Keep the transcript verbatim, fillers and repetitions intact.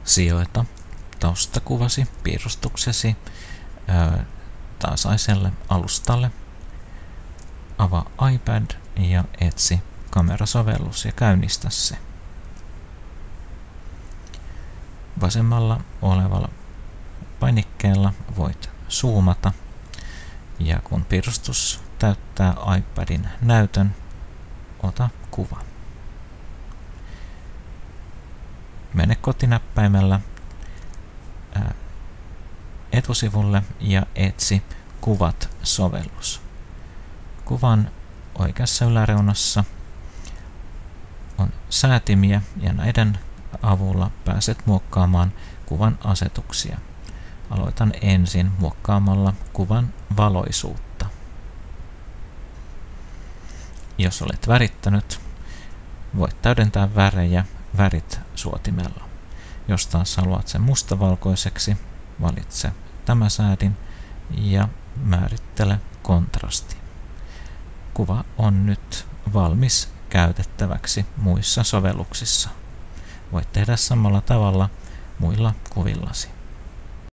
Sijoita taustakuvasi piirustuksesi ää, tasaiselle alustalle. Avaa iPad ja etsi kamerasovellus ja käynnistä se. Vasemmalla olevalla painikkeella voit zoomata, ja kun piirustus täyttää iPadin näytön, ota kuva. Mene kotinäppäimellä ää, etusivulle ja etsi Kuvat-sovellus. Kuvan oikeassa yläreunassa on säätimiä ja näiden avulla pääset muokkaamaan kuvan asetuksia. Aloitan ensin muokkaamalla kuvan valoisuutta. Jos olet värittänyt, voit täydentää värejä värit suotimella. Jos taas haluat sen mustavalkoiseksi, valitse tämä säädin ja määrittele kontrasti. Kuva on nyt valmis käytettäväksi muissa sovelluksissa. Voit tehdä samalla tavalla muilla kuvillasi.